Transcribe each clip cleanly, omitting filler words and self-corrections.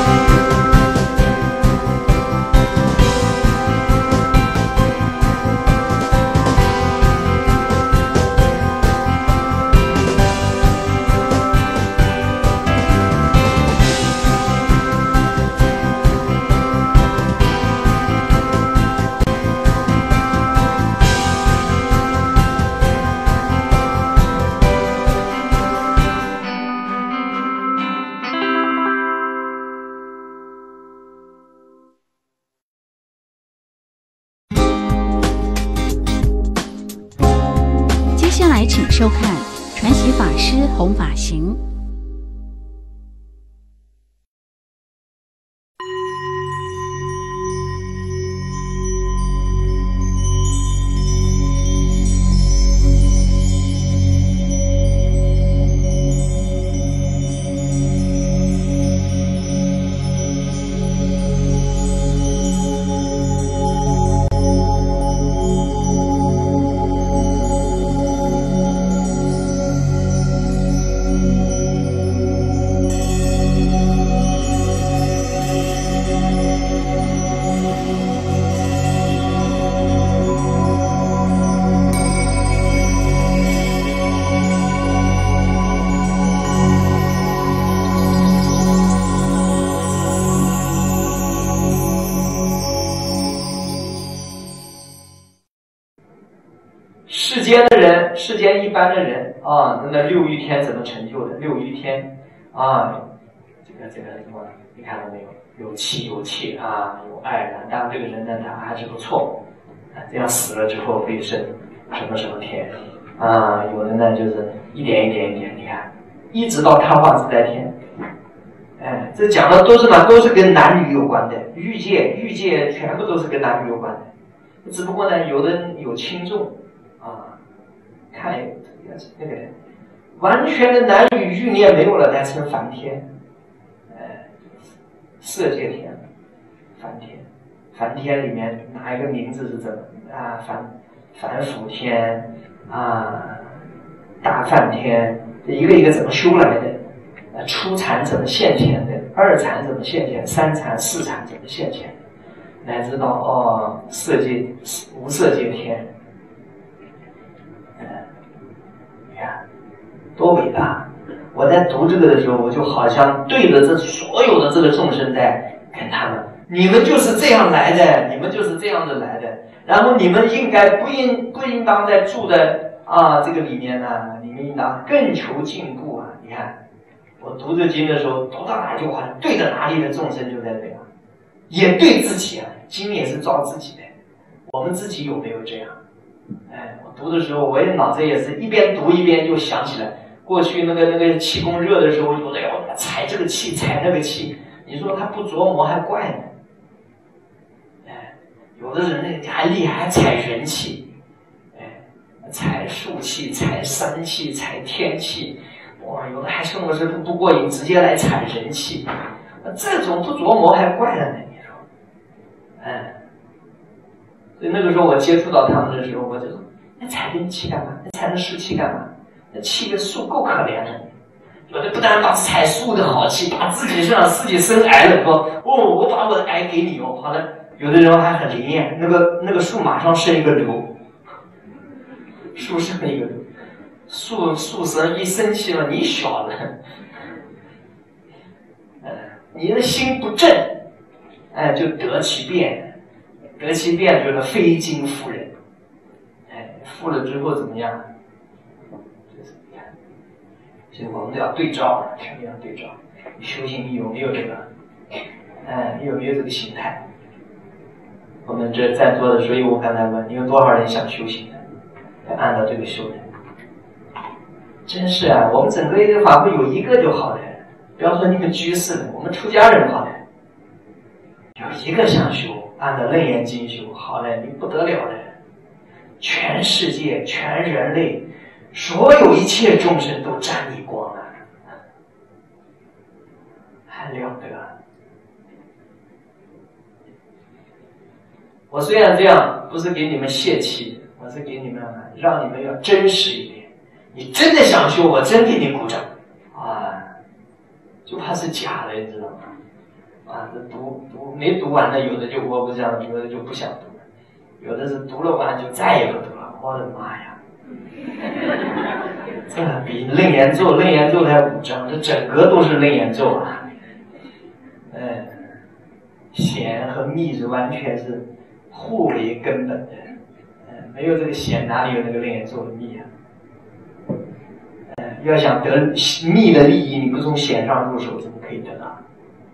请收看传习法师弘法行。 世间一般的人啊，那六欲天怎么成就的？六欲天啊，这个什么？你看到没有？有气有气啊，有爱然。当然这个人呢，他还是不错啊。这样死了之后会升什么什么天啊？有的呢就是一点一点一点，你看，一直到开化自在天。哎，这讲的都是嘛，都是跟男女有关的。欲界全部都是跟男女有关的，只不过呢，有的有轻重啊。看那个完全的男女欲念没有了，才成梵天，色界天，梵天里面哪一个名字是这么啊？梵辅天啊，大梵天，一个一个怎么修来的？初禅怎么现前的？二禅怎么现前？三禅、四禅怎么现前？乃至到色界无色界天。你看多伟大！我在读这个的时候，我就好像对着这所有的这个众生在跟他们，你们就是这样来的，你们就是这样子来的，然后你们应该不应当在住的这个里面呢，你们应当更求进步啊！你看我读这经的时候，读到哪句话，对着哪里的众生就在这样，也对自己啊，经也是照自己的，我们自己有没有这样？我读的时候，我也脑子也是一边读一边就想起来，过去那个气功热的时候，有的要踩这个气，踩那个气，你说他不琢磨还怪呢。有的人还厉害，还踩人气，踩树气，踩山气，踩天气，哇，有的还趁我这不过瘾，直接来踩人气，这种不琢磨还怪了呢，你说，所以那个时候我接触到他们的时候，我就说：那踩人气干嘛？那踩那树气干嘛？那气跟树够可怜的。有的不但把踩树的好气，把自己身上自己生癌了，说我把我的癌给你好了。有的人还很灵验，那个树马上生一个瘤，树生一个瘤，树神一生气了，你小子，你的心不正，就得其变。得其变就是非经妇人，妇了之后怎么样？所以我们都要对照，全面要对照。你修行你有没有这个？你有没有这个心态？我们这在座的，所以我刚才问你有多少人想修行的？要按照这个修的。真是啊，我们整个一个法会有一个就好了。不要说你们居士的，我们出家人好了，有一个想修。按照楞严经修，好了，你不得了了！全世界、全人类，所有一切众生都沾你光了，还了得！我虽然这样，不是给你们泄气，我是给你们让你们要真实一点。你真的想修，我真给你鼓掌啊！就怕是假的，你知道吗？ 啊，这没读完的，有的就我不想，有的就不想读了，有的是读了完就再也不读了。我的妈呀！这比楞严咒才5章，这整个都是楞严咒啊。显和密是完全是互为根本的。没有这个显，哪里有那个楞严咒的密啊？要想得密的利益，你不从显上入手，怎么可以得到？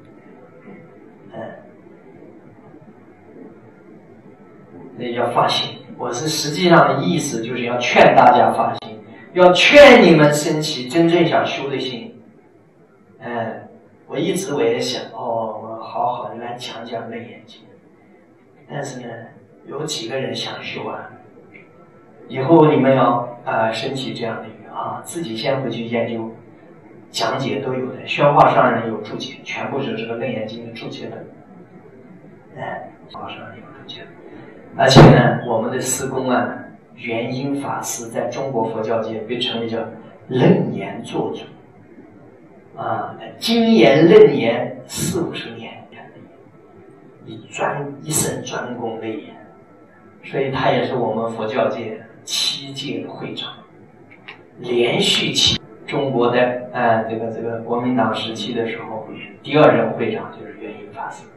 所以要发心。我是实际上的意思就是要劝大家发心，要劝你们升起真正想修的心。我一直我也想，我好好的来讲讲楞严经，但是呢，有几个人想修啊？以后你们要升起这样的一个自己先回去研究，讲解都有的，宣化上人有注解，全部是这个楞严经的注解的。宣化上人有注解。而且呢，我们的师公元英法师在中国佛教界被称为叫楞严做主精研楞严40-50年，一生专攻楞严，所以他也是我们佛教界7届的会长，连续中国的这个国民党时期的时候，第2任会长就是元英法师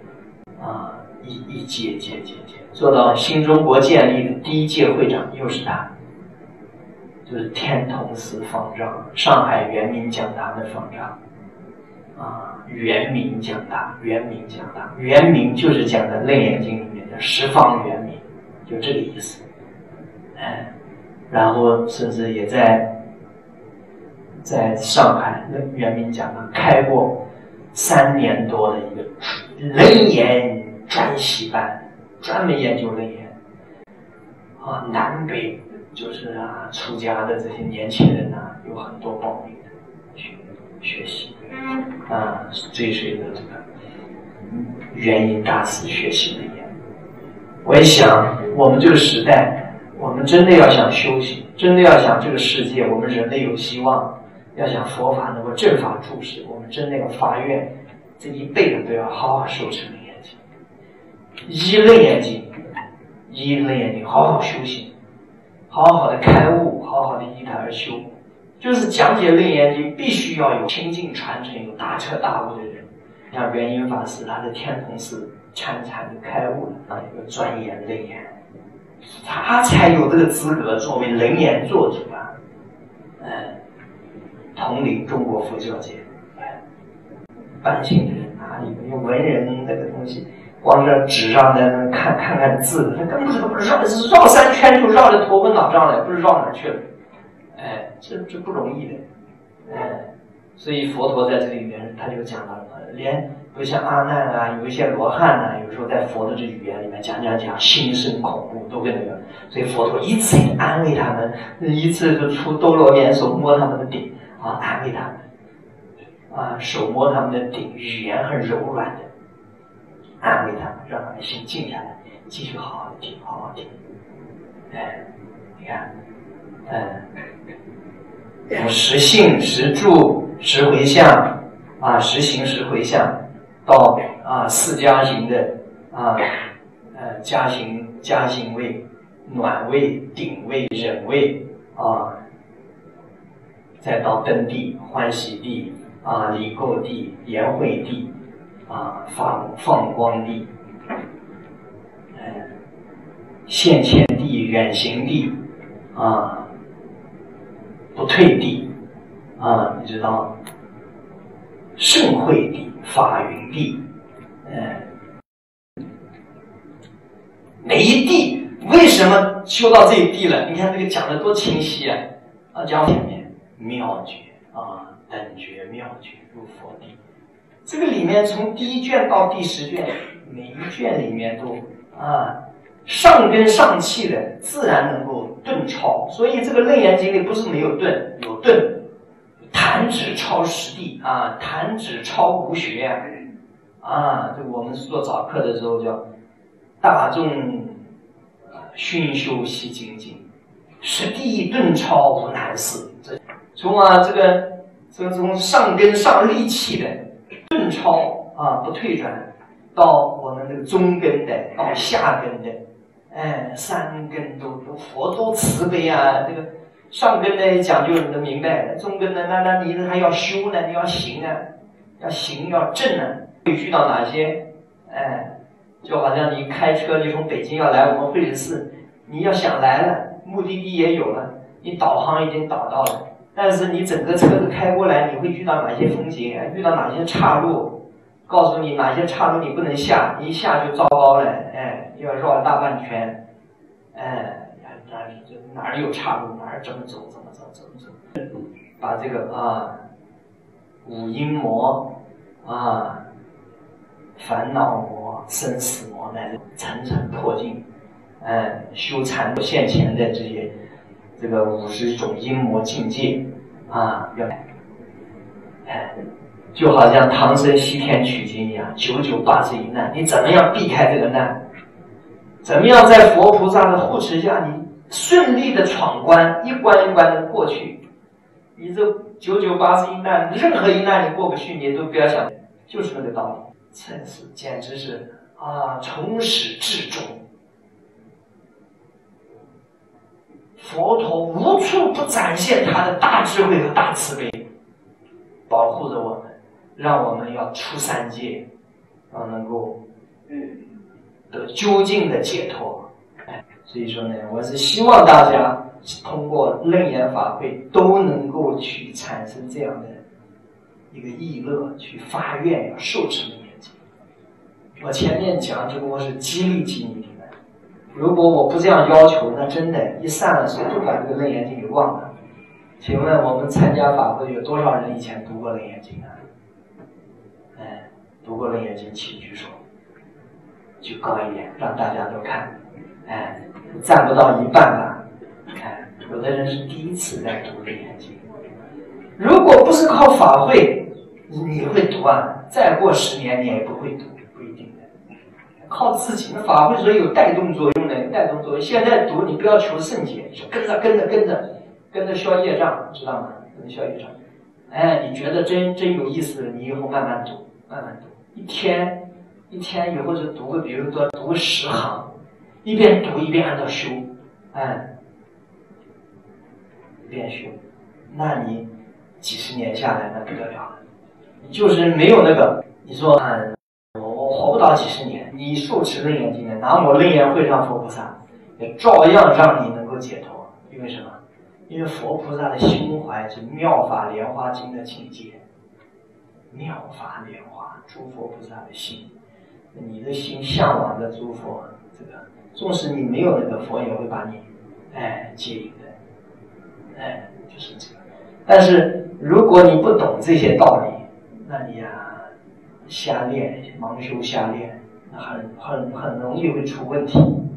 一届做到新中国建立的第1届会长又是他，就是天童寺方丈，上海圆明讲堂的方丈圆明讲堂，圆明就是讲的楞严经里面的十方圆明，就这个意思。然后甚至也在上海圆明讲堂开过3年多的一个楞严专习班，专门研究楞严南北就是出家的这些年轻人有很多报名的去学习追随着这个元英大师学习楞严。我也想我们这个时代，我们真的要想修行，真的要想这个世界我们人类有希望，要想佛法能够正法注释，我们真的要发愿，这一辈子都要好好受持楞严经，依楞严经好好修行，好好的开悟，好好的依它而修。就是讲解楞严经必须要有亲近传承，有大彻大悟的人，像元英法师，他在天童寺参的开悟了有个钻研楞严，他才有这个资格作为楞严做主统领中国佛教界。般性的人哪里没有文人这个东西，光是纸上的看看字，他根本不知道绕3圈就绕得头昏脑胀了，不知绕哪去了。这不容易的。所以佛陀在这里面他就讲到了，连不像阿难有一些罗汉有时候在佛的这语言里面讲心生恐怖，都跟那个，所以佛陀一次安慰他们，一次就出兜罗面手摸他们的顶安慰他们手摸他们的顶，语言很柔软的安慰他们，让他们心静下来，继续好好听，好好听。你看实信、实住、实回向实行、实回向，到4加行的加行位、暖位、顶位、忍位再到登地、欢喜地离垢地、颜慧地放光地现前地、远行地不退地你知道盛会地、法云地每一地为什么修到这一地了？你看这个讲的多清晰讲前面妙觉等觉、妙觉入佛地，这个里面从第1卷到第10卷，每一卷里面都上根上气的自然能够顿超，所以这个楞严经里不是没有顿，有顿，弹指超实地弹指超无学这我们做早课的时候叫大众熏修习精进，实地顿超无难事。从从上根上利气的顿顿超啊，不退转，到我们这个中根的，到下根的，三根都佛都慈悲啊。这个上根呢讲究你都明白，中根呢，那你还要修呢，你要行啊，要行要正啊。会遇到哪些？就好像你开车，你从北京要来我们慧智寺，你要想来了，目的地也有了，你导航已经导到了，但是你整个车子开过来，你会遇到哪些风景，遇到哪些岔路，告诉你哪些岔路你不能下，你一下就糟糕了，要绕了大半圈，哪儿有岔路，哪儿怎么走，把这个五阴魔烦恼魔、生死魔乃至层层破尽，修禅现前的这个50种阴魔境界就好像唐僧西天取经一样，9981难，你怎么样避开这个难？怎么样在佛菩萨的护持下，你顺利的闯关，一关一关的过去？你这9981难，任何一难你过不去，你都不要想，就是那个道理。真是，简直是从始至终，佛陀无处不展现他的大智慧和大慈悲，保护着我们，让我们要出三界，能够得究竟的解脱。所以说呢，我是希望大家通过楞严法会都能够去产生这样的一个意乐，去发愿要受持楞严经。我前面讲只不过是激励你们，如果我不这样要求，那真的一散了手就把这个楞严经给忘了。请问我们参加法会有多少人以前读过楞严经啊？读过楞严经请举手，举高一点让大家都看。占不到一半吧。有的人是第一次在读楞严经，如果不是靠法会，你会读啊？再过10年你也不会读，不一定的。靠自己的法会，所以有带动作用的，带动作用。现在读你不要求圣洁，就跟着消业障，知道吗？跟着消业障。你觉得真有意思，你以后慢慢读，一天以后就读个，比如说读个10行，一边读一边按照修，一边修，那你几十年下来那不得了了。你就是没有那个，你说我活不到几十年，你受持楞严经的，南无楞严会上佛菩萨也照样让你能够解脱。因为什么？因为佛菩萨的心怀是妙法莲华经的境界，妙法莲华，诸佛菩萨的心，你的心向往的诸佛，这个纵使你没有那个佛也会把你接引的，就是这个。但是如果你不懂这些道理，那你瞎练，盲修瞎练，很容易会出问题。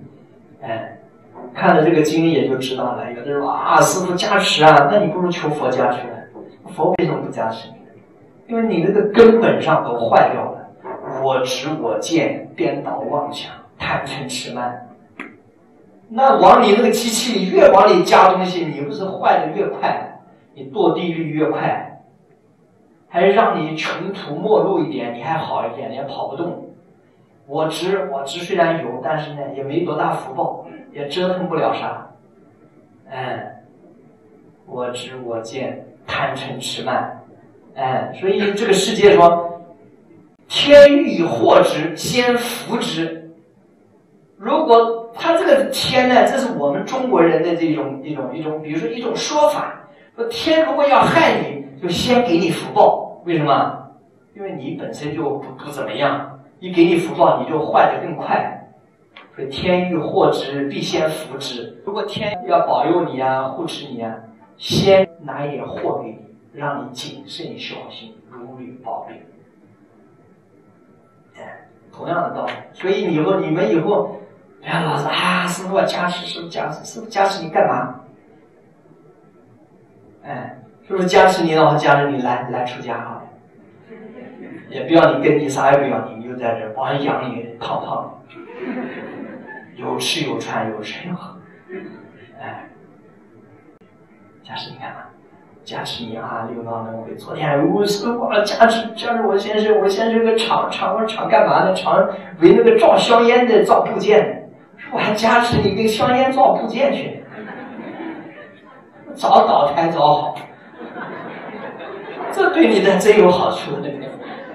看了这个经也就知道了。有的人说师父加持那你不如求佛加持了。佛为什么不加持你呢？因为你那个根本上都坏掉了，我执我见，颠倒妄想，贪嗔痴慢。那往你那个机器里越往里加东西，你不是坏的越快，你堕地狱越快，还让你穷途末路一点，你还好一点，你还跑不动。我执虽然有，但是呢也没多大福报，也折腾不了啥。我执我见，贪嗔痴慢。所以这个世界说，天欲以祸之，先福之。如果他这个天呢，这是我们中国人的这种一种，比如说一种说法，说天如果要害你，就先给你福报。为什么？因为你本身就不怎么样，一给你福报，你就坏得更快。所以天欲祸之，必先福之。如果天要保佑你护持你先拿一点祸给你，让你谨慎小心，如履薄冰。同样的道理。所以你们以后不要老是师父加持，师父加持，师父加持你干嘛？师父加持你的话，加持你来出家好了，也不要你跟你啥也不要你就在这帮养你胖胖的，有吃有穿有吃有喝，加持你干嘛？ 加持你啊，六道轮回。昨天我是忘了加持我先生，我先生个厂干嘛呢？厂为那个造香烟的造部件，说我还加持你跟香烟造部件去，早倒胎早好，这对你的真有好处，对不对？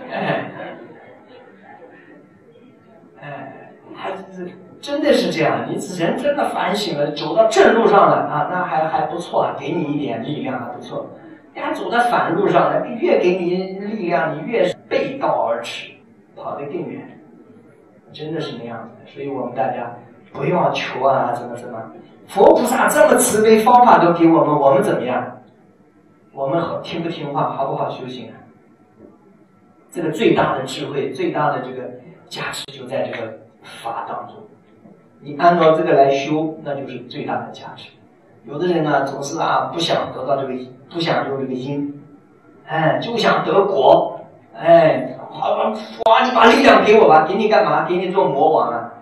还是真的是这样，你人真的反省了，走到正路上了啊，那还不错，给你一点力量还不错。你还走到反路上了，越给你力量，你越背道而驰，跑得更远，真的是那样子的。所以我们大家不要求啊，怎么，佛菩萨这么慈悲，方法都给我们，我们怎么样？我们听不听话，好不好修行啊？这个最大的智慧，最大的这个价值就在这个法当中。你按照这个来修，那就是最大的价值。有的人呢，总是不想得到这个，不想有这个因，就想得果，好，哇，你把力量给我吧，给你干嘛？给你做魔王啊，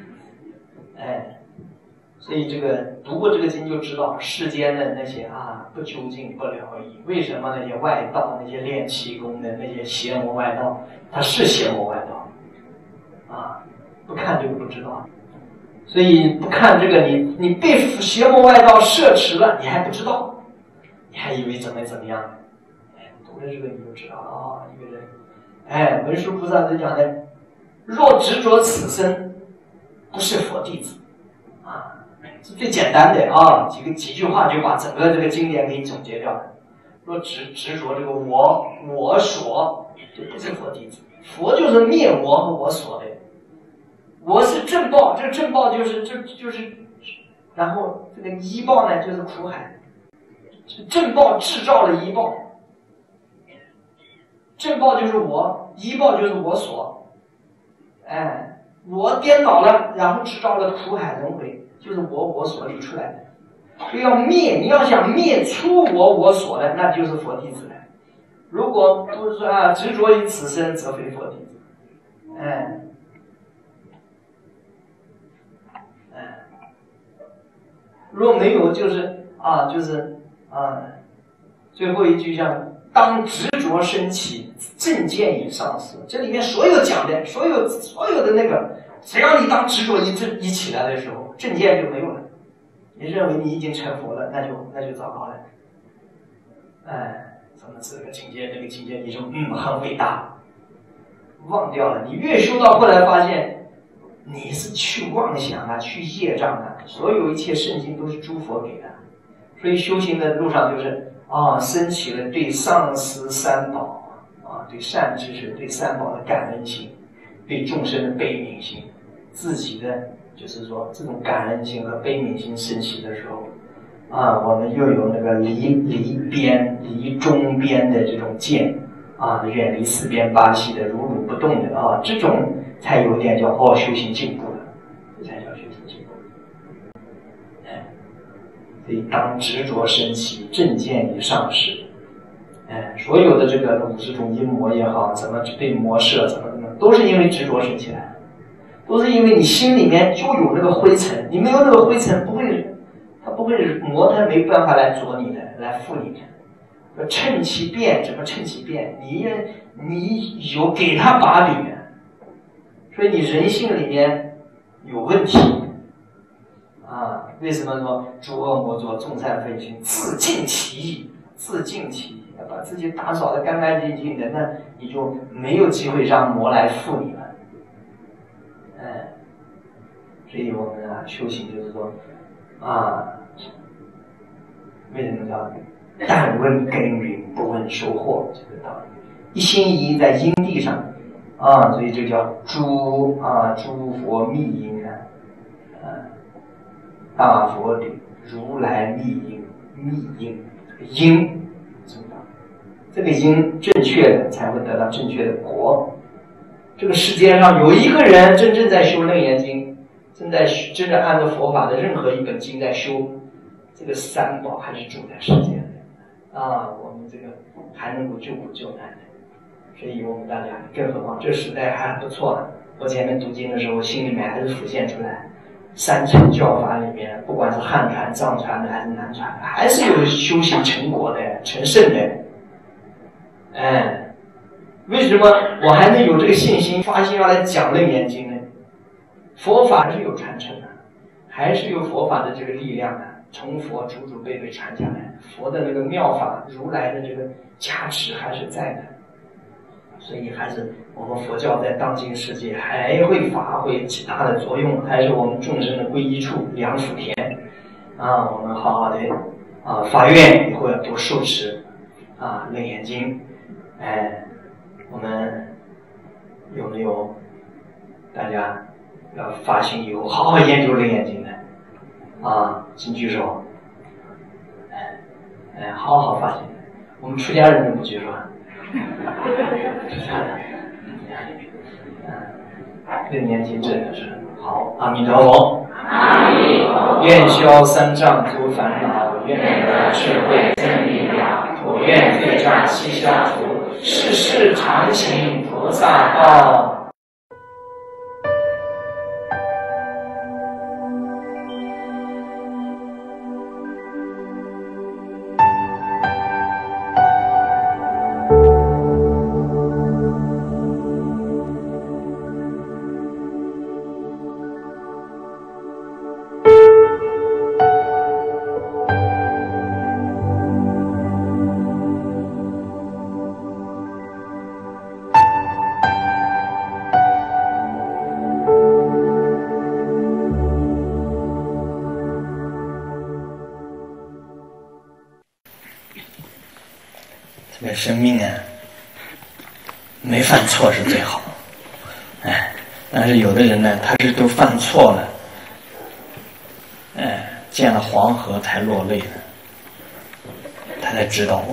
所以这个读过这个经就知道，世间的那些不究竟不了义，为什么那些外道、那些练气功的那些邪魔外道，他是邪魔外道不看这个不知道。所以不看这个，你被邪魔外道摄持了，你还不知道，你还以为怎么样？读了这个你就知道一个人，文殊菩萨是讲的，若执着此身，不是佛弟子是最简单的几句话就把整个这个经典给总结掉了。若执着这个我所，就不是佛弟子。佛就是灭我和我所的。我是正报，这正报就是，然后这个依报呢就是苦海，正报制造了依报，正报就是我，依报就是我所，我颠倒了，然后制造了苦海轮回，就是我所里出来的。所以要灭，你要想灭出我所的，那就是佛弟子了。如果不是说执着于此身，则非佛弟子。若没有最后一句像当执着升起，正见已丧失。这里面所有讲的，所有的那个，只要你当执着一起来的时候，正见就没有了。你认为你已经成佛了，那就糟糕了。什么这个境界那个境界，你就很伟大，忘掉了。你越修到后来发现，你是去妄想去业障所有一切圣经都是诸佛给的。所以修行的路上就是升起了对上师三宝对善知识、对三宝的感恩心，对众生的悲悯心，自己的就是说这种感恩心和悲悯心升起的时候我们又有那个离中边的这种见远离四边八系的如如不动的这种才有点叫修行进步了，这才叫修行进步。所以当执着升起，正见已丧失。所有的这个50种阴魔也好，怎么被魔摄，怎么都是因为执着升起来的，都是因为你心里面就有那个灰尘，你没有那个灰尘，它不会魔，它没办法来着你的，来附你的。趁其变，怎么趁其变？你有给他把柄，所以你人性里面有问题为什么说诸恶莫作，众善奉行，自净其意？自净其意，把自己打扫得干干净净的，那你就没有机会让魔来附你了。所以我们修行就是说为什么叫但闻耕耘，不闻收获？这个道理，一心一意在因地上所以这叫诸佛密因大佛顶如来密因因，这个因正确的才会得到正确的果。这个世界上有一个人真正在修楞严经，真的按照佛法的任何一本经在修，这个三宝还是住在世间的我们这个还能够救苦救难的。所以我们大家，更何况这时代还不错我前面读经的时候，心里面还是浮现出来， 三乘教法里面，不管是汉传、藏传的还是南传的，还是有修行成果的、成圣的。为什么我还能有这个信心，发心要来讲《楞严经》呢？佛法还是有传承的，还是有佛法的这个力量的，从佛祖祖辈辈传下来，佛的那个妙法，如来的这个加持还是在的。所以还是我们佛教在当今世界还会发挥其他的作用，还是我们众生的皈依处、良福田啊！我们好好的发愿以后要多受持《楞严经》。我们有没有大家要发心以后好好研究《楞严经》的请举手。好好发心。我们出家人怎么举手啊？楞严经真的是好，阿弥陀佛。 阿弥陀佛。 愿消三障诸烦恼，愿得智慧真力量，我愿废障悉消除，世世常行菩萨道。这个生命没犯错是最好，但是有的人呢，他是都犯错了，见了黄河才落泪的，他才知道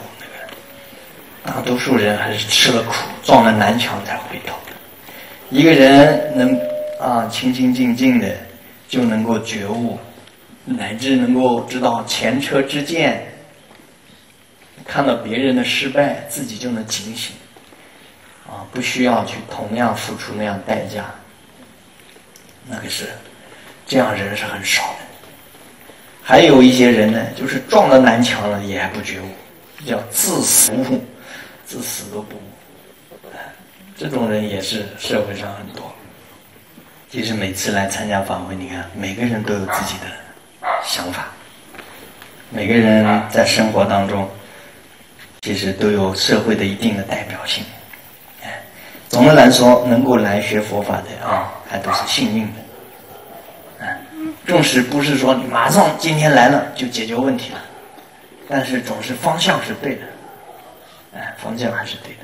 大多数人还是吃了苦，撞了南墙才回头的。一个人能清清静静的就能够觉悟，乃至能够知道前车之鉴。看到别人的失败，自己就能警醒，不需要去同样付出那样代价。那个是这样人是很少的。还有一些人呢，就是撞了南墙了也还不觉悟，叫自死无悟，自死都不悟。这种人也是社会上很多。其实每次来参加法会，你看每个人都有自己的想法，每个人在生活当中其实都有社会的一定的代表性。总的来说，能够来学佛法的还都是幸运的。纵使不是说你马上今天来了就解决问题了，但是总是方向是对的，方向还是对的。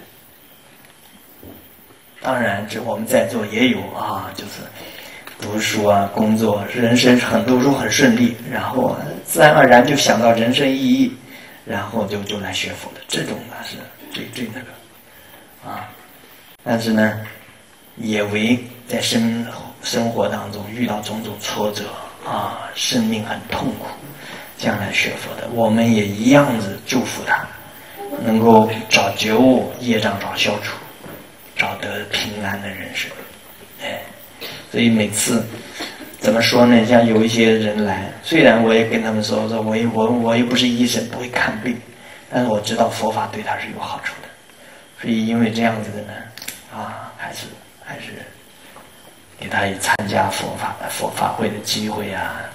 当然，我们在座也有就是读书工作，人生很多时候很顺利，然后自然而然就想到人生意义。然后就来学佛的，这种是最那个但是呢，也为在生活当中遇到种种挫折生命很痛苦，这样来学佛的，我们也一样子祝福他，能够找觉悟，业障找消除，找得平安的人生。所以每次怎么说呢？像有一些人来，虽然我也跟他们说我也不是医生，不会看病，但是我知道佛法对他是有好处的。所以因为这样子的呢，还是给他也参加佛法会的机会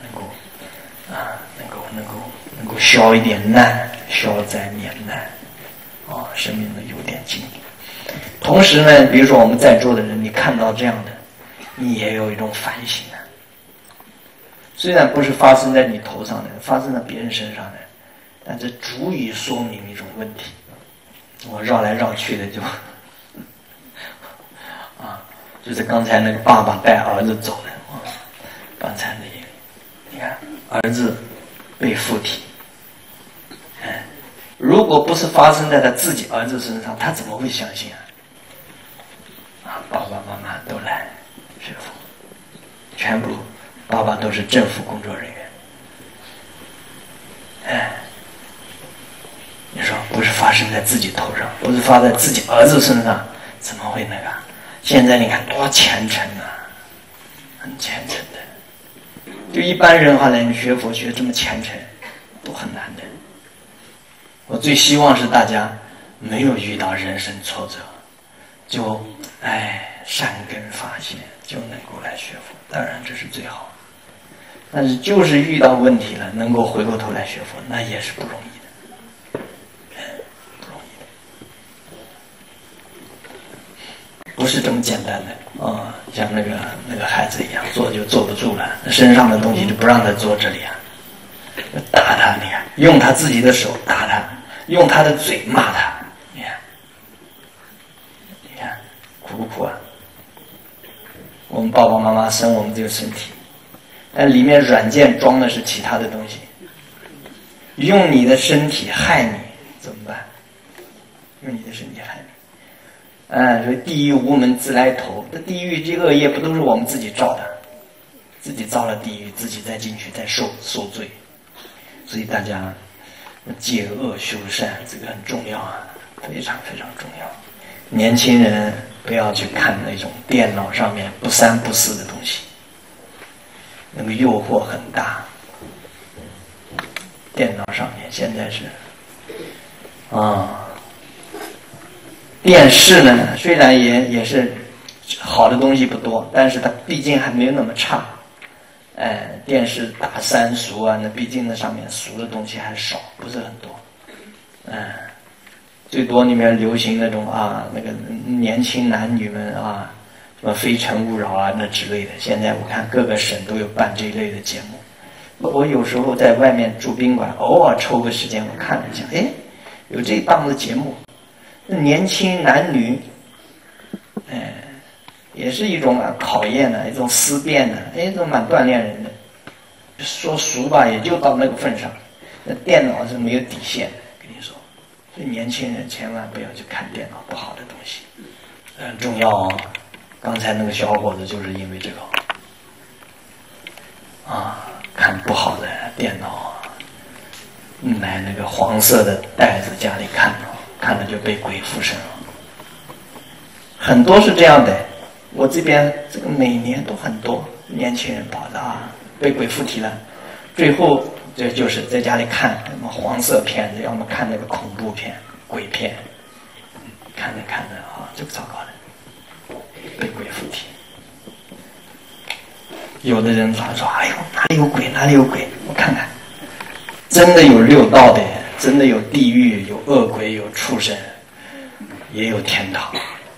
能够消一点难，消灾免难，生命的有点经历。同时呢，比如说我们在座的人，你看到这样的，你也有一种反省虽然不是发生在你头上的，发生在别人身上的，但这足以说明一种问题。我绕来绕去的就是刚才那个爸爸带儿子走的刚才那个，你看儿子被附体，如果不是发生在他自己儿子身上，他怎么会相信爸爸妈妈都来学佛，全部爸爸都是政府工作人员，你说不是发生在自己头上，不是发在自己儿子身上，怎么会那个？现在你看多虔诚很虔诚的， 就一般人哈来，你学佛学这么虔诚，都很难的。我最希望是大家没有遇到人生挫折，就善根发现，就能够来学佛。当然这是最好，但是就是遇到问题了，能够回过头来学佛，那也是不容易的，不容易的，不是这么简单的啊！像那个孩子一样，坐就坐不住了，身上的东西就不让他坐这里啊，打他，你看，用他自己的手打他，用他的嘴骂他，你看，苦不苦啊？我们爸爸妈妈生我们这个身体，但里面软件装的是其他的东西，用你的身体害你怎么办？用你的身体害你，所以地狱无门自来投，这地狱这恶业不都是我们自己造的？自己造了地狱，自己再进去再受罪，所以大家戒恶修善，这个很重要啊，非常非常重要。年轻人不要去看那种电脑上面不三不四的东西，那个诱惑很大。电脑上面现在是电视呢，虽然也是好的东西不多，但是它毕竟还没有那么差。电视打三俗啊，那毕竟那上面俗的东西还少，不是很多。最多里面流行那种那个年轻男女们什么非诚勿扰啊那之类的。现在我看各个省都有办这一类的节目。我有时候在外面住宾馆，偶尔抽个时间我看了一下，有这档子节目，年轻男女，也是一种考验的，一种思辨的，这种蛮锻炼人的。说俗吧，也就到那个份上。那电脑是没有底线的，跟你说。所以年轻人千万不要去看电脑不好的东西，很重要哦。刚才那个小伙子就是因为这个看不好的电脑，买那个黄色的袋子家里看了就被鬼附身了。很多是这样的，我这边这个每年都很多年轻人跑的被鬼附体了，最后这就是在家里看什么黄色片子，要么看那个恐怖片、鬼片，看着这个糟糕的，被鬼附体。有的人说哪里有鬼哪里有鬼，我看看，真的有六道的，真的有地狱，有恶鬼，有畜生，也有天堂。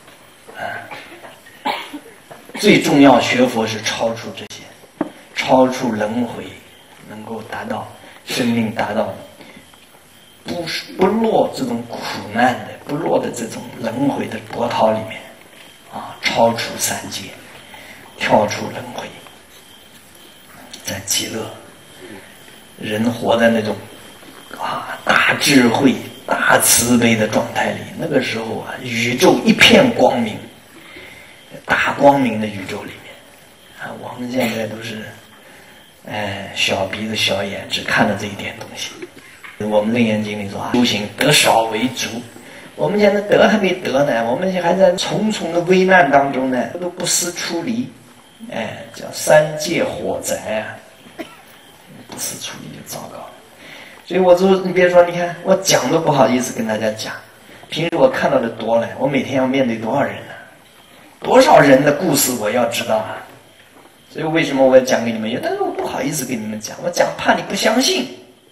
最重要学佛是超出这些，超出轮回，能够达到生命达到不落这种苦难的，不落的这种轮回的波涛里面超出三界，跳出轮回，在极乐，人活在那种大智慧大慈悲的状态里，那个时候宇宙一片光明，大光明的宇宙里面我们现在都是小鼻子小眼，只看了这一点东西。我们楞严经里说修行得少为足，我们现在得还没得呢，我们还在重重的危难当中呢，都不思出离，叫三界火灾不思出离就糟糕了。所以你别说，你看我讲都不好意思跟大家讲，平时我看到的多了，我每天要面对多少人呢？多少人的故事我要知道所以为什么我要讲给你们？但是我不好意思跟你们讲，我讲怕你不相信，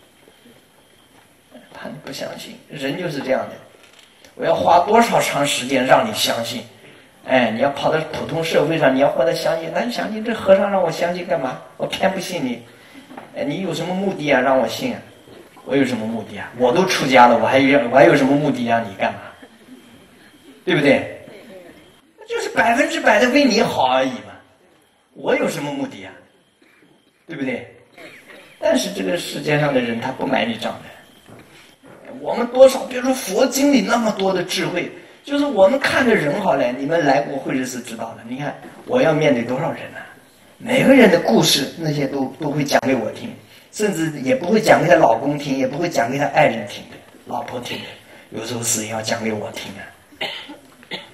怕你不相信，人就是这样的。我要花多少长时间让你相信？你要跑到普通社会上，你要活得相信，那相信这和尚让我相信干嘛？我偏不信你。你有什么目的让我信我有什么目的我都出家了，我还有什么目的让你干嘛？对不对？就是100%的为你好而已嘛，我有什么目的对不对？但是这个世界上的人他不买你账的。我们多少，比如说佛经里那么多的智慧，就是我们看着人好了，你们来过慧日寺知道的。你看我要面对多少人每个人的故事那些都会讲给我听，甚至也不会讲给他老公听，也不会讲给他爱人听的，老婆听的，有时候是要讲给我听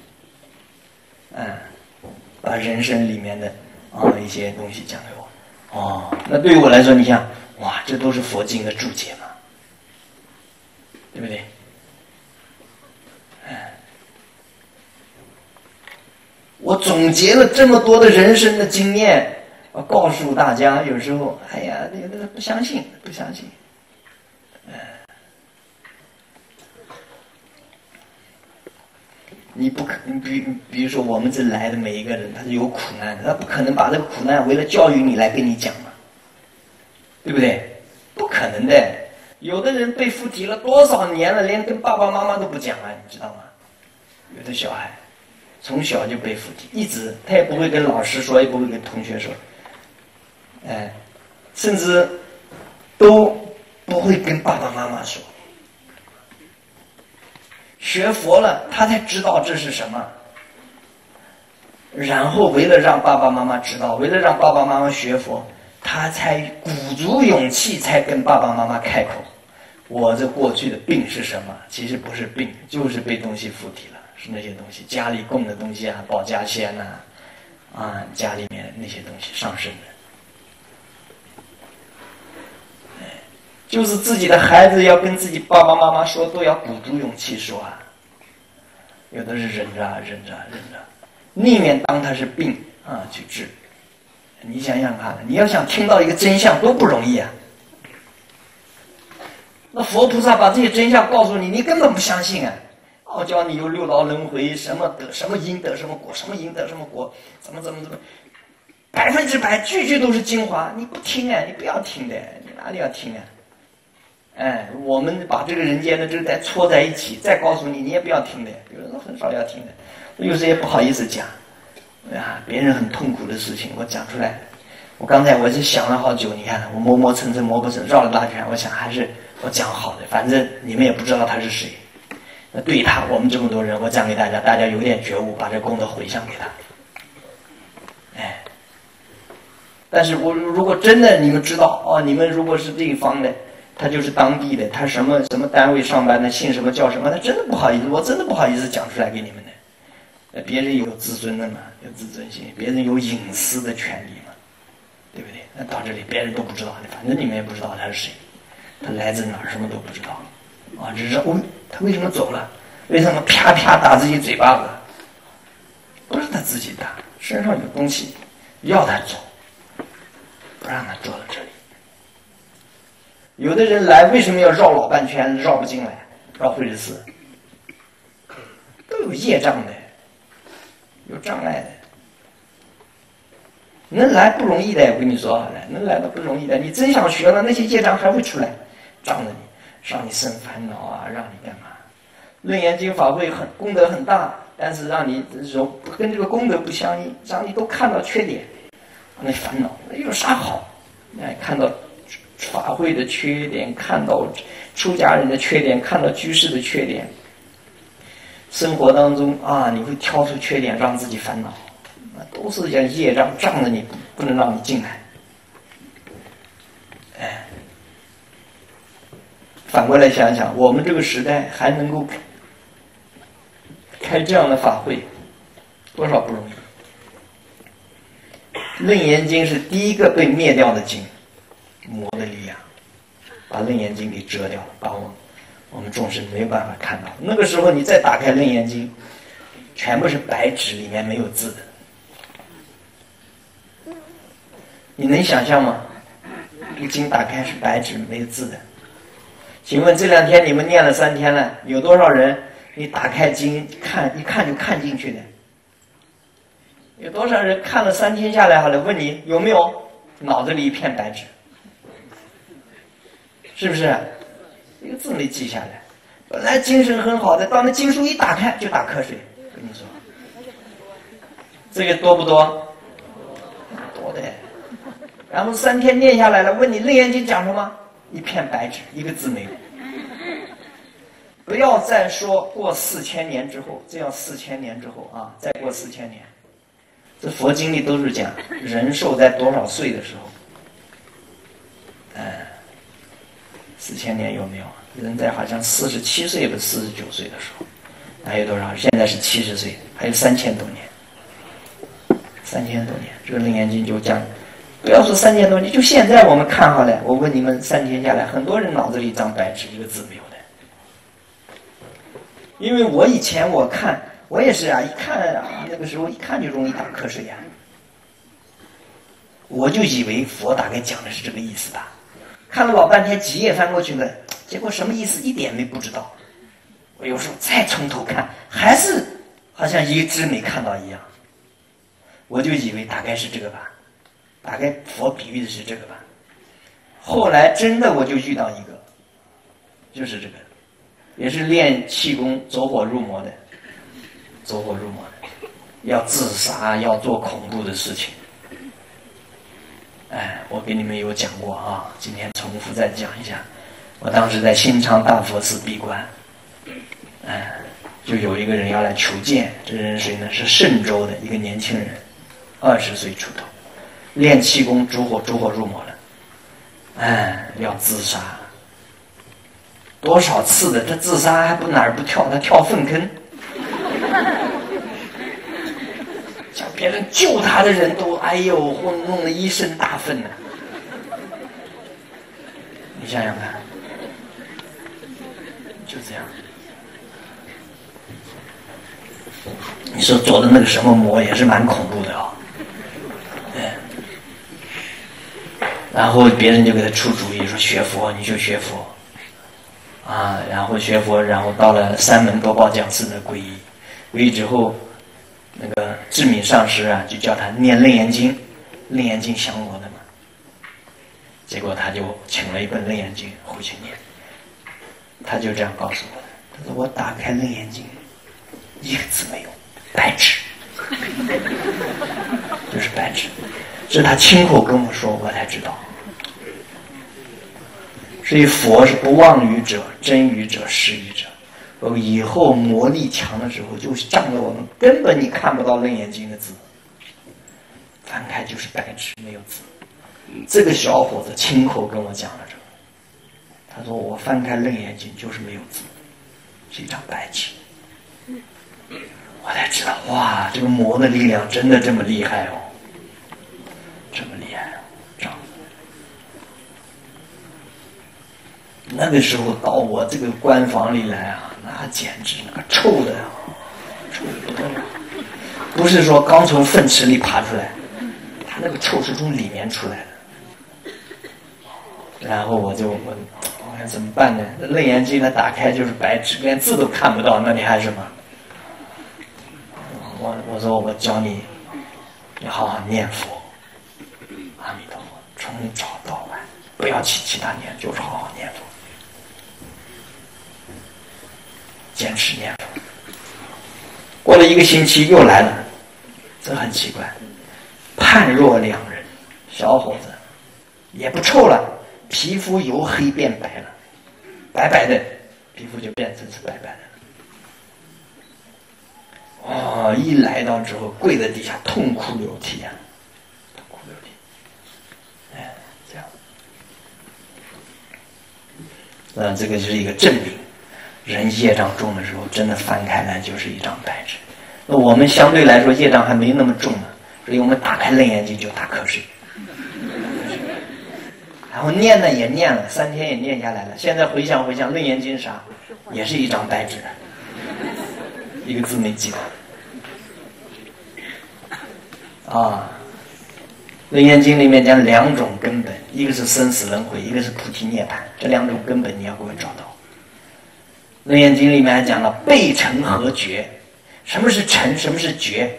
把人生里面的一些东西讲给我哦，那对于我来说，你想，哇，这都是佛经的注解嘛，对不对？我总结了这么多的人生的经验，我告诉大家，有时候，哎呀，有的不相信，不相信。你不可能，比如说我们这来的每一个人，他是有苦难的，他不可能把这个苦难为了教育你来跟你讲嘛，对不对？不可能的。有的人被附体了多少年了，连跟爸爸妈妈都不讲了，你知道吗？有的小孩从小就被附体，一直他也不会跟老师说，也不会跟同学说，甚至都不会跟爸爸妈妈说。学佛了，他才知道这是什么。然后为了让爸爸妈妈知道，为了让爸爸妈妈学佛，他才鼓足勇气，才跟爸爸妈妈开口。我这过去的病是什么？其实不是病，就是被东西附体了，是那些东西，家里供的东西啊，保家仙呐，家里面那些东西上身的。就是自己的孩子要跟自己爸爸妈妈说，都要鼓足勇气说啊。有的是忍着，宁愿当他是病去治。你想想看，你要想听到一个真相多不容易啊！那佛菩萨把这些真相告诉你，你根本不相信啊！教你有六道轮回，什么得什么因得什么果，什么因得什么果，怎么，100%句句都是精华，你不听啊，你不要听的，你哪里要听啊？我们把这个人间的这个再搓在一起，再告诉你，你也不要听的。有人很少要听的，我有时也不好意思讲，别人很痛苦的事情，我讲出来。我刚才我是想了好久，你看我磨磨蹭蹭绕了大圈，我想还是我讲好的，反正你们也不知道他是谁。那对他，我们这么多人，我讲给大家，大家有点觉悟，把这功德回向给他。但是我如果真的你们知道你们如果是这一方的。他就是当地的，他什么单位上班的，姓什么叫什么，他真的不好意思，我真的不好意思讲出来给你们的。别人有自尊的嘛，有自尊心，别人有隐私的权利嘛，对不对？那到这里别人都不知道，反正你们也不知道他是谁，他来自哪儿，什么都不知道。只是他为什么走了？为什么啪啪打自己嘴巴子？不是他自己打，身上有东西要他走，不让他坐到这里。有的人来为什么要绕老半圈，绕不进来，绕慧智寺？都有业障的，有障碍的。能来不容易的，我跟你说，能来的不容易的。你真想学了，那些业障还会出来，障着你，让你生烦恼啊，让你干嘛？楞严经法会功德很大，但是让你跟这个功德不相应，让你都看到缺点，那烦恼，那有啥好？看到法会的缺点，看到出家人的缺点，看到居士的缺点，生活当中你会挑出缺点让自己烦恼，那都是像业障障着你，不能让你进来。反过来想想，我们这个时代还能够开这样的法会，多少不容易。楞严经是第一个被灭掉的经，魔的力量把楞严经给遮掉了，把我们众生没有办法看到。那个时候你再打开楞严经，全部是白纸，里面没有字的。你能想象吗？这个经打开是白纸，没有字的。请问这2天你们念了3天了，有多少人你打开经一看就看进去的？有多少人看了3天下来好了，问你有没有脑子里一片白纸？是不是？一个字没记下来，本来精神很好的，到那经书一打开就打瞌睡。跟你说，这个多不多？多的。然后3天念下来了，问你楞严经讲什么？一片白纸，一个字没有。不要再说过4000年之后，这要4000年之后再过4000年。这佛经里都是讲人寿在多少岁的时候，4000年有没有？人在好像47岁不49岁的时候，还有多少？现在是70岁，还有3000多年，3000多年。这个楞严经就讲不要说3000多年，就现在我们看好了，我问你们3天下来，很多人脑子里一张白纸，一个字没有的。因为我以前我看，我也是啊，一看啊，那个时候一看就容易打瞌睡呀。我就以为佛大概讲的是这个意思吧，看了老半天，几页翻过去了，结果什么意思一点没不知道。我有时候再从头看，还是好像一直没看到一样。我就以为大概是这个吧，大概佛比喻的是这个吧。后来真的我就遇到一个，就是这个，也是练气功走火入魔的，要自杀，要做恐怖的事情。哎，我给你们有讲过啊，今天重复再讲一下。我当时在新昌大佛寺闭关，就有一个人要来求见，这人谁呢？是嵊州的一个年轻人，20岁出头，练气功烛火入魔了，要自杀，多少次的，他自杀还不哪儿不跳，他跳粪坑，叫别人救他的人都哎呦，弄得一身大粪呢。你想想看，就这样。你说做的那个什么魔也是蛮恐怖的啊，然后别人就给他出主意说学佛你就学佛，然后学佛，然后到了三门多宝讲寺的皈依，皈依之后，那个智敏上师啊就叫他念楞严经，楞严经降魔的嘛，结果他就请了一本楞严经回去念，他就这样告诉我的，他说我打开楞严经，一个字没有，白纸，就是白纸，是他亲口跟我说，我才知道。所以佛是不妄语者、真语者、实语者。以后魔力强的时候，就仗着我们根本你看不到楞严经的字，翻开就是白纸，没有字。这个小伙子亲口跟我讲了这个，他说我翻开楞严经就是没有字，是一张白纸。我才知道，哇，这个魔的力量真的这么厉害哦，这么厉害哦，这样。那个时候到我这个关房里来啊，那简直那个臭的啊，臭不得了。不是说刚从粪池里爬出来，他那个臭是从里面出来的。然后我看怎么办呢？楞严经它打开就是白纸，连字都看不到，那你还什么？我说我教你，你好好念佛，阿弥陀佛，从早到晚，不要起其他念，就是好好念佛，坚持念佛。过了1个星期又来了，这很奇怪，判若两人，小伙子也不臭了，皮肤由黑变白了，白白的，皮肤就变成是白白的。一来到之后跪在地下痛哭流涕啊，痛哭流涕，这样，这个就是一个证明，人业障重的时候，真的翻开来就是一张白纸。那我们相对来说业障还没那么重呢，所以我们打开楞严经就打瞌睡，然后念呢也念了，3天也念下来了。现在回想楞严经啥，也是一张白纸，一个字没记得。楞严经里面讲2种根本，一个是生死轮回，一个是菩提涅槃，这2种根本你要给我找到。楞严经里面还讲了背尘和觉，什么是尘，什么是觉，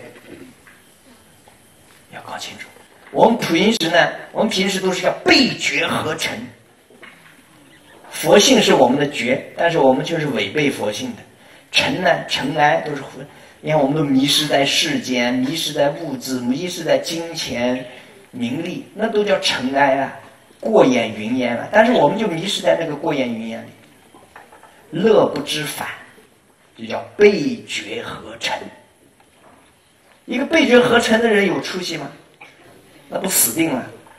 要搞清楚。我们普音时呢，我们平时都是要背觉和尘，佛性是我们的觉，但是我们就是违背佛性的。尘呢，尘埃都是你看我们都迷失在世间，迷失在物质，迷失在金钱名利，那都叫尘埃啊，过眼云烟啊。但是我们就迷失在那个过眼云烟里，乐不知返，就叫背觉合尘。一个背觉合尘的人有出息吗？那不死定了，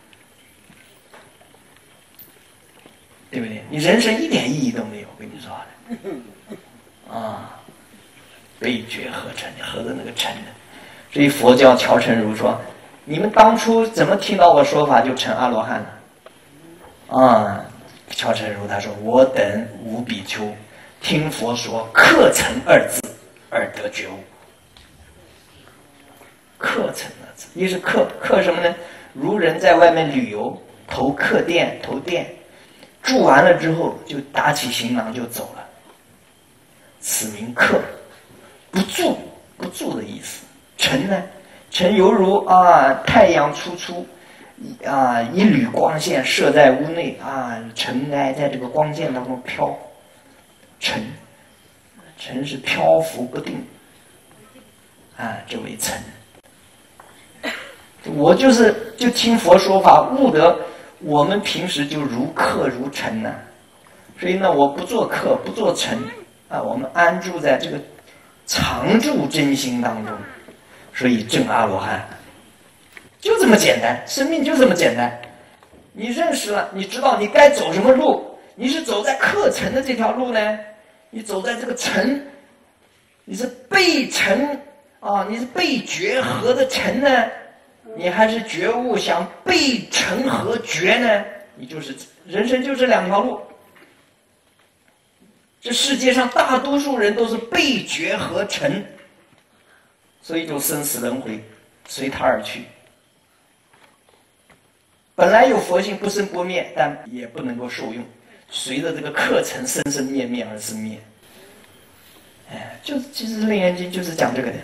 对不对？你人生一点意义都没有，我跟你说的背觉合尘，合的那个尘的。所以佛教乔成儒说， 你们当初怎么听到我说法就成阿罗汉了？啊，乔成如他说：“我等五比丘听佛说客尘二字而得觉悟。”客尘二字，一是客什么呢？如人在外面旅游，投客店，住完了之后就打起行囊就走了，此名客，不住的意思。尘呢？尘犹如太阳初一缕光线射在屋内尘埃在这个光线当中飘，尘是漂浮不定这为尘。我就听佛说法，悟得我们平时就如客如尘呢，所以呢，我不做客，不做尘我们安住在这个常住真心当中，所以证阿罗汉，就这么简单，生命就这么简单。你认识了，你知道你该走什么路，你是走在客尘的这条路呢，你走在这个尘，你是被尘你是被觉合的尘呢，你还是觉悟想被尘和觉呢？你就是人生就这两条路。这世界上大多数人都是被觉和尘，所以就生死轮回，随他而去。本来有佛性不生不灭，但也不能够受用，随着这个客尘生生灭灭而生灭。其实《楞严经》就是讲这个的，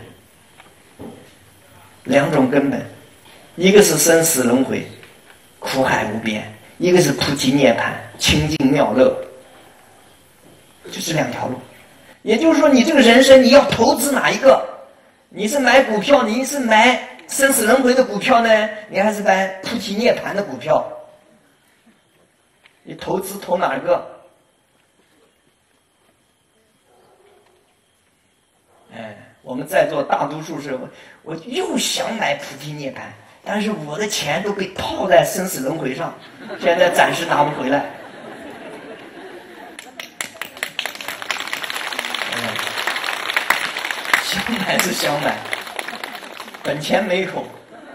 两种根本，一个是生死轮回，苦海无边；一个是菩提涅槃，清净妙乐。就这两条路。也就是说，你这个人生你要投资哪一个？你是买股票，你是买生死轮回的股票呢，你还是买菩提涅槃的股票？你投资投哪个？我们在座大多数是，我又想买菩提涅槃，但是我的钱都被套在生死轮回上，现在暂时拿不回来。想买是想买，本钱没有，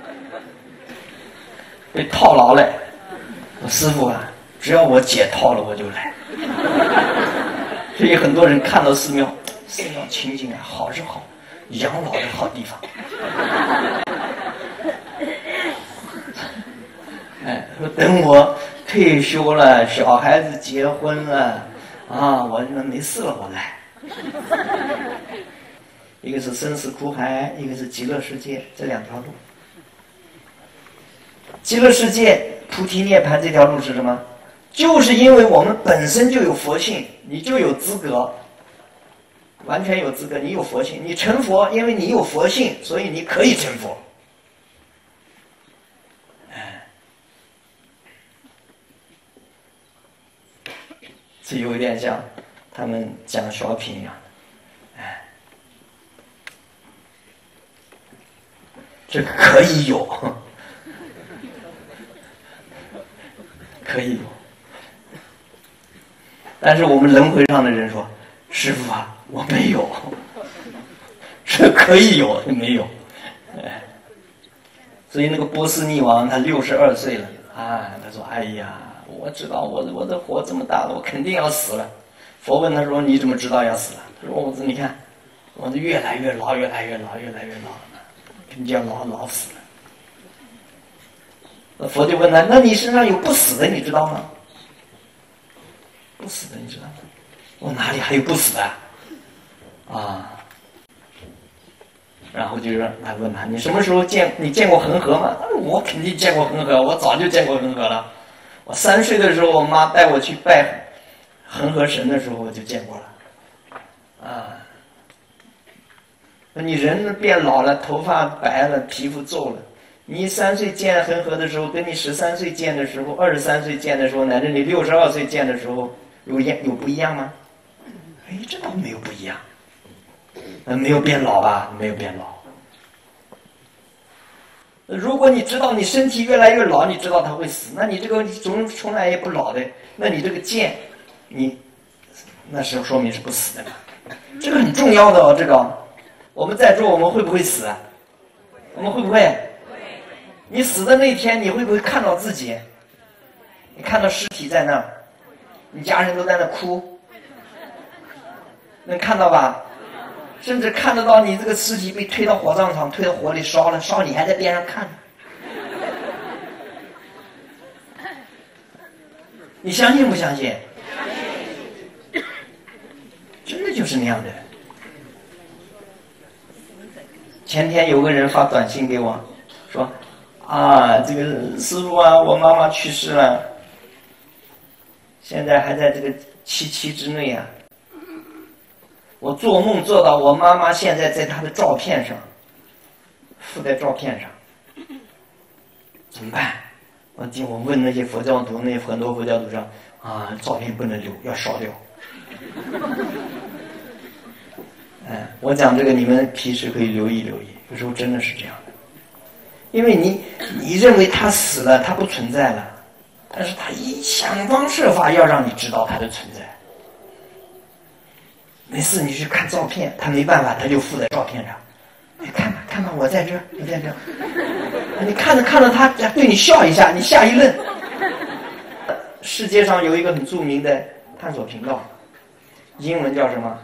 被套牢了。我师父只要我解套了我就来。所以很多人看到寺庙清净好是好，养老的好地方。说等我退休了，小孩子结婚了我没事了我来。一个是生死苦海，一个是极乐世界，这两条路。极乐世界菩提涅槃这条路是什么？就是因为我们本身就有佛性，你就有资格，完全有资格，你有佛性，你成佛，因为你有佛性，所以你可以成佛。这有点像他们讲小品一样。这个可以有，可以有，但是我们轮回上的人说：“师父我没有。”这可以有，没有。所以那个波斯匿王他62岁了他说：“哎呀，我知道我的活这么大了，我肯定要死了。”佛问他说：“你怎么知道要死了？”他说：“你看，我这越来越老，越来越老，越来越老。”你要老死了。佛就问他：“那你身上有不死的，你知道吗？”不死的你知道吗？我哪里还有不死的然后就是来问他：“你什么时候你见过恒河吗？”我肯定见过恒河，我早就见过恒河了。我3岁的时候，我妈带我去拜恒河神的时候，我就见过了。你人变老了，头发白了，皮肤皱了。你3岁见恒河的时候，跟你13岁见的时候，23岁见的时候，乃至你62岁见的时候，有不一样吗？这倒没有不一样。没有变老吧？没有变老。如果你知道你身体越来越老，你知道它会死，那你这个从来也不老的，那你这个剑，那是说明是不死的嘛。这个很重要的这个。我们在座，我们会不会死我们会不会？ 你死的那天，你会不会看到自己？你看到尸体在那儿，你家人都在那哭，能看到吧？甚至看得到你这个尸体被推到火葬场，推到火里烧了，烧你还在边上看。你相信不相信？真的就是那样的。前天有个人发短信给我，说啊，这个师父啊，我妈妈去世了，现在还在这个7期之内啊。我做梦做到我妈妈现在在她的照片上，附在照片上，怎么办？我问那些佛教徒，那很多佛教徒说啊，照片不能留，要烧掉。我讲这个你们平时可以留意留意，有时候真的是这样的，因为你认为他死了，他不存在了，但是他想方设法要让你知道他的存在。没事，你去看照片，他没办法，他就附在照片上。你看吧，看吧，我在这儿，我在这儿。你看着他对你笑一下，你吓一愣。世界上有一个很著名的探索频道，英文叫什么？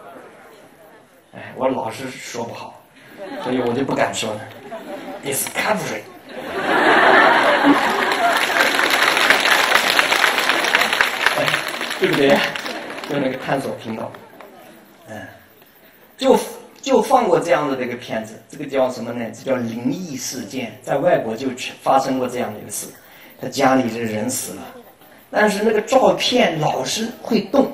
我老是说不好，所以我就不敢说了。Discovery。对不对？就那个探索频道。就放过这样的这个片子，这个叫什么呢？这叫灵异事件，在外国就发生过这样的一个事。他家里这人死了，但是那个照片老是会动，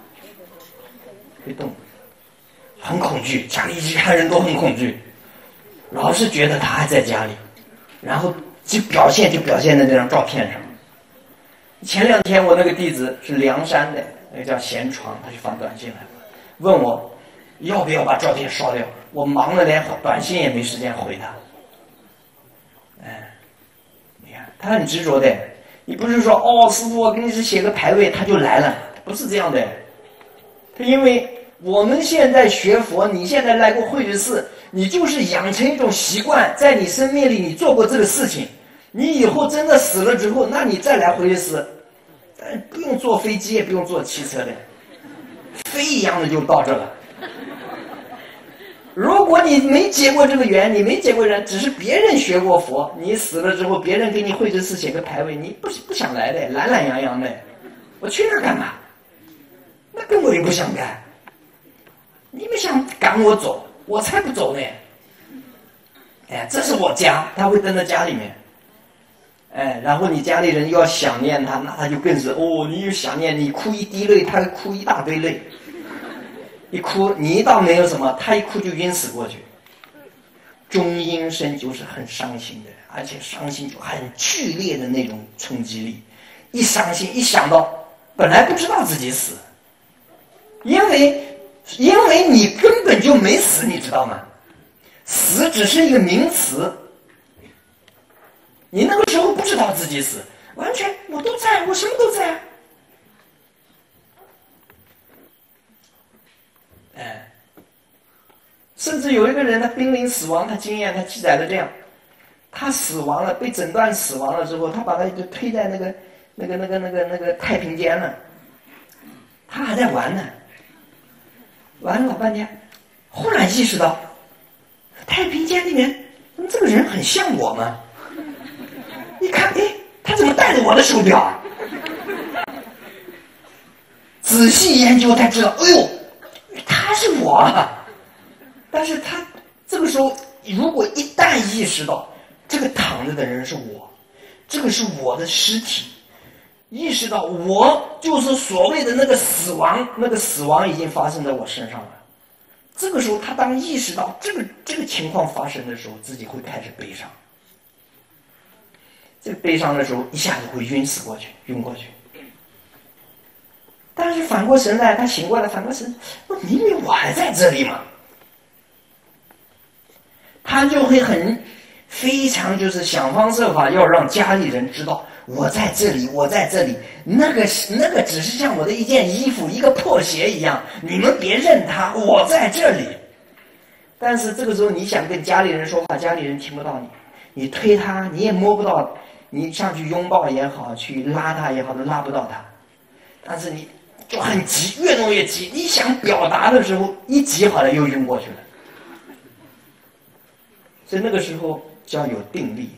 很恐惧，家里其他人都很恐惧，老是觉得他还在家里，然后就表现在这张照片上。前2天我那个弟子是凉山的，那个叫闲床，他就发短信来问我要不要把照片烧掉。我忙了，连短信也没时间回他。你看他很执着的，你不是说哦师父我给你是写个牌位他就来了，不是这样的。他因为我们现在学佛，你现在来过慧觉寺，你就是养成一种习惯，在你生命里你做过这个事情，你以后真的死了之后，那你再来慧觉寺，不用坐飞机也不用坐汽车的，飞一样的就到这了。如果你没结过这个缘，你没结过缘，只是别人学过佛，你死了之后别人给你慧觉寺写个牌位，你不想来的，懒懒洋洋的，我去那儿干嘛？那跟我也不想干。你们想赶我走，我才不走呢。这是我家，他会蹲在家里面。然后你家里人要想念他，那他就更是你有想念，你哭一滴泪，他会哭一大堆泪。一哭你倒没有什么，他一哭就晕死过去。中阴身就是很伤心的，而且伤心就很剧烈的那种冲击力。一伤心一想到本来不知道自己死，因为你根本就没死，你知道吗？死只是一个名词，你那个时候不知道自己死，完全我都在，我什么都在。甚至有一个人他濒临死亡，他经验他记载的这样，他死亡了，被诊断死亡了之后，他把他就推在那个太平间了，他还在玩呢，玩了老半天，忽然意识到太平间里面这个人很像我吗？一看，他怎么戴着我的手表啊？仔细研究才知道，他是我啊。但是他这个时候如果一旦意识到这个躺着的人是我，这个是我的尸体，意识到我就是所谓的那个死亡已经发生在我身上了，这个时候他当意识到这个情况发生的时候，自己会开始悲伤。这个悲伤的时候一下子会晕过去。但是反过神来，他醒过来，反过神，明明我还在这里嘛。他就会非常就是想方设法要让家里人知道我在这里，那个只是像我的一件衣服一个破鞋一样，你们别认他，我在这里。但是这个时候你想跟家里人说话，家里人听不到你， 你推他你也摸不到，你上去拥抱也好，去拉他也好，都拉不到他。但是你就很急，越弄越急，你想表达的时候一急好了又晕过去了。所以那个时候就要有定力。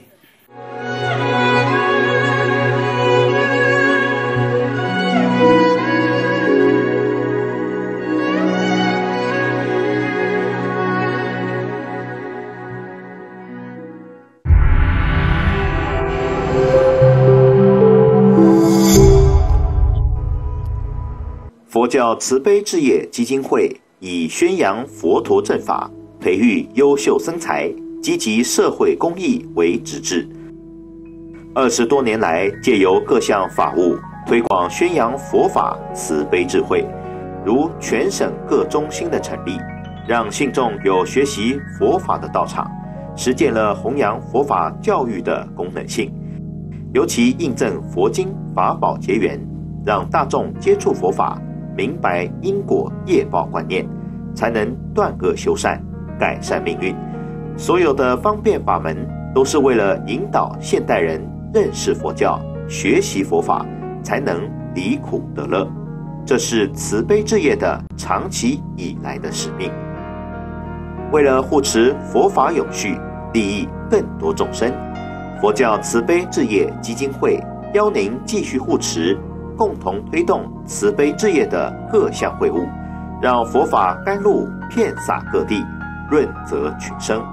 佛教慈悲置业基金会以宣扬佛陀正法、培育优秀僧才、积极社会公益为旨志。20多年来，借由各项法务推广宣扬佛法慈悲智慧，如全省各中心的成立，让信众有学习佛法的道场，实践了弘扬佛法教育的功能性。尤其印证佛经法宝结缘，让大众接触佛法，明白因果业报观念，才能断恶修善，改善命运。所有的方便法门都是为了引导现代人认识佛教，学习佛法，才能离苦得乐。这是慈悲置业的长期以来的使命。为了护持佛法永续，利益更多众生，佛教慈悲置业基金会邀您继续护持，共同推动慈悲置业的各项会务，让佛法甘露遍洒各地，润泽群生。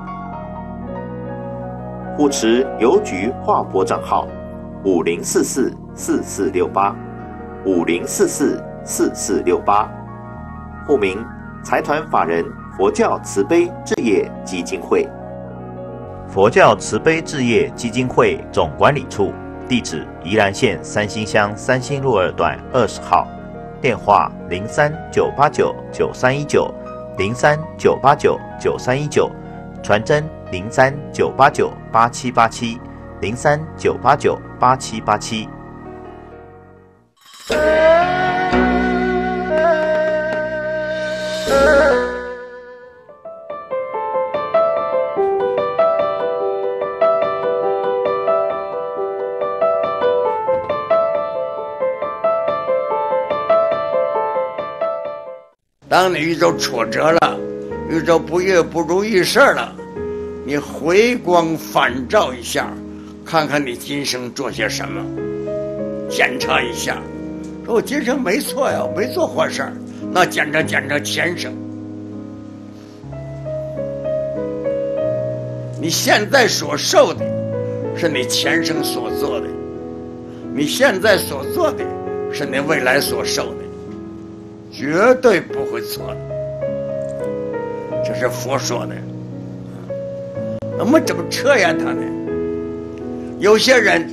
护持邮局划拨账号50444468，50444468，户名财团法人佛教慈悲置业基金会。 佛教慈悲置业基金会总管理处，地址宜兰县三星乡三星路2段20号，电话03-989-9319，03-989-9319，传真03-989-8787，03-989-8787。 当你遇到挫折了，遇到不如意事了，你回光返照一下，看看你今生做些什么，检查一下，说我今生没错呀，没做坏事，那检查前生。你现在所受的是你前生所做的，你现在所做的是你未来所受的，绝对不会错的，这是佛说的。我们怎么测验它呢？有些人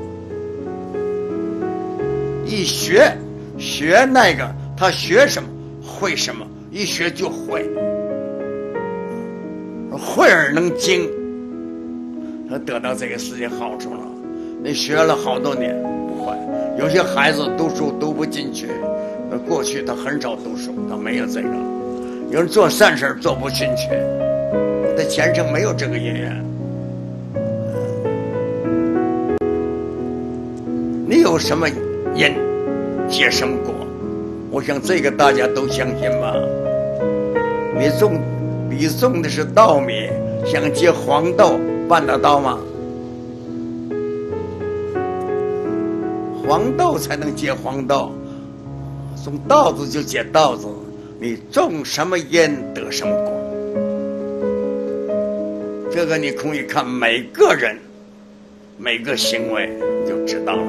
一学那个，他学什么会什么，一学就会，会而能精，他得到这个世界好处了。你学了好多年不会，有些孩子读书读不进去，过去他很少读书，他没有这个。有人做善事做不进去，他前生没有这个因缘。你有什么因结什么果？我想这个大家都相信吧。你种的是稻米，想结黄豆，办得到吗？黄豆才能结黄豆，种稻子就结稻子。你种什么因得什么果，这个你可以看每个人每个行为就知道了。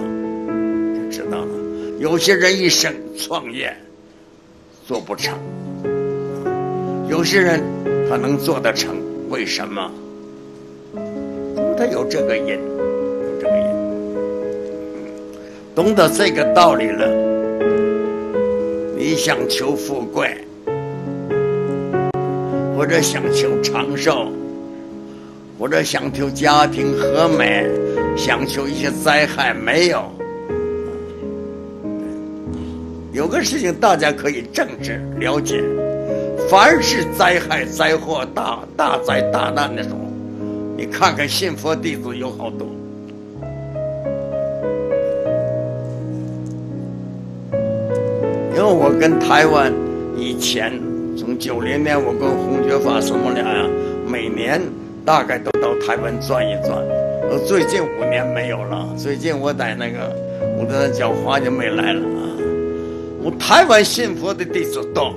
有些人一生创业做不成，有些人他能做得成，为什么？他有这个因，懂得这个道理了，你想求富贵，或者想求长寿，或者想求家庭和美，想求一些灾害没有。有个事情大家可以正知了解，凡是灾害灾祸大灾大难的时候， 你看看信佛弟子有好多。因为我跟台湾以前从90年，我跟洪觉法师们俩呀，每年大概都到台湾转一转。最近5年没有了，最近我在那个我的讲话就没来了啊。我台湾信佛的弟子多，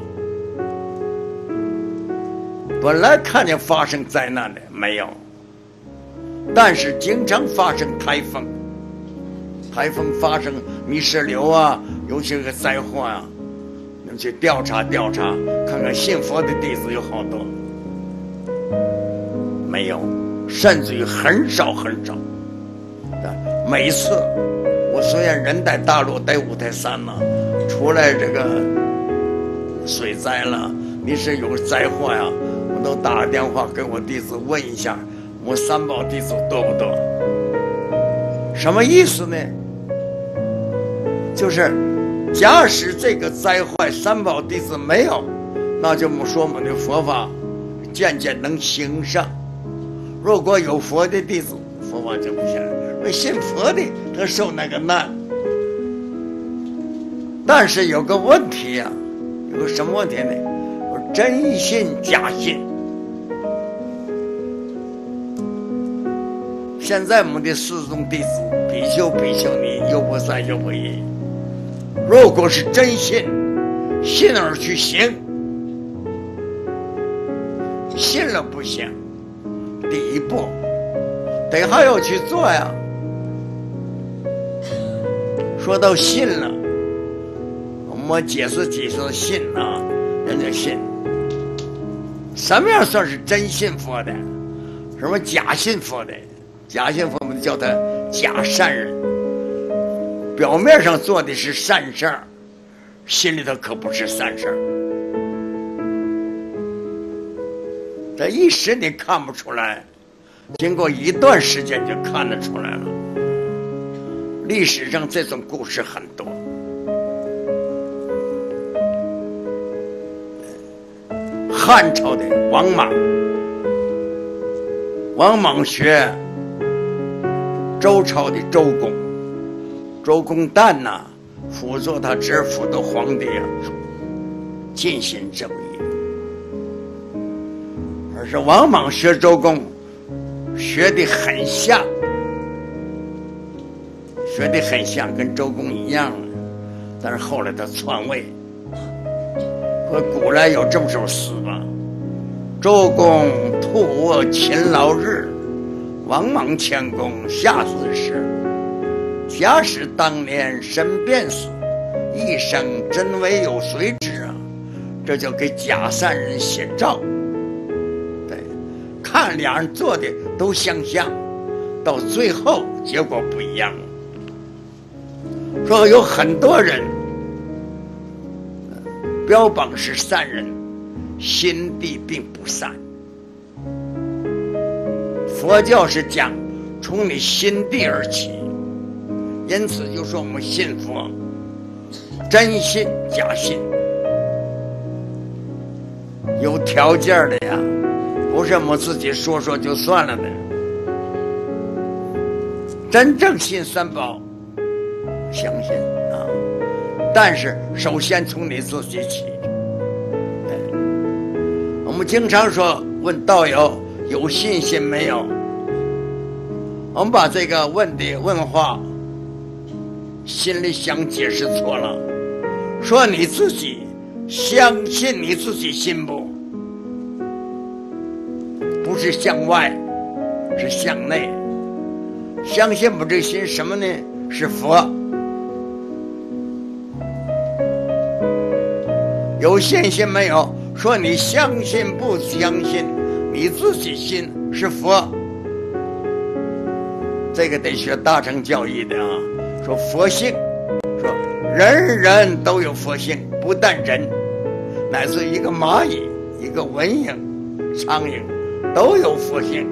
本来看见发生灾难的没有，但是经常发生台风，台风发生泥石流啊，有些个灾祸啊，你们去调查调查，看看信佛的弟子有好多没有，甚至于很少很少。每一次我虽然人在大陆在五台山了，出来这个水灾了，你是有灾祸呀，我都打个电话给我弟子问一下，我三宝弟子多不多？什么意思呢？就是假使这个灾害三宝弟子没有，那就说我们的佛法渐渐能兴盛。如果有佛的弟子，佛法就不行。信佛的他受那个难，但是有个问题呀，有个什么问题呢？真信假信。现在我们的四众弟子比丘、比丘尼、优婆塞、优婆夷，如果是真信，信而去行，信了不行，第一步得还要去做呀。说到信了，我们解释信啊，人家信。什么样算是真信佛的？什么假信佛的？假信佛我们叫他假善人，表面上做的是善事儿，心里头可不是善事儿。这一时你看不出来，经过一段时间就看得出来了。历史上这种故事很多。汉朝的王莽，王莽学周朝的周公，周公旦呐，辅佐他侄辅的皇帝啊，尽心正义。而是王莽学周公，学得很像。学得很像，跟周公一样，但是后来他篡位。说古来有这么首诗吧：周公吐沃勤劳日，王莽谦恭下自时。假使当年身便死，一生真为有谁知啊？这就给假善人写照。对，看俩人做的都相像，到最后结果不一样。说有很多人标榜是善人，心地并不善。佛教是讲从你心地而起，因此就说我们信佛，真信假信，有条件的呀，不是我们自己说说就算了的。真正信三宝，相信啊，但是首先从你自己起。我们经常说问道友有信心没有，我们把这个问话心里想解释错了，说你自己相信你自己信不？不是向外，是向内。相信不这心什么呢？是佛。有信心没有？说你相信不相信，你自己信是佛。这个得学大乘教义的啊。说佛性，说人人都有佛性，不但人，乃至一个蚂蚁、一个蚊蝇、苍蝇都有佛性。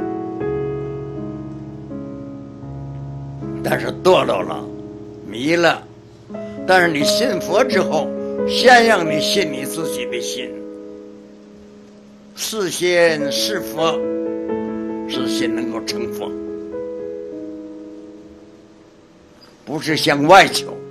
但是堕落了，迷了。但是你信佛之后，先让你信你自己的心。是心是佛， 使心能够成佛，不是向外求。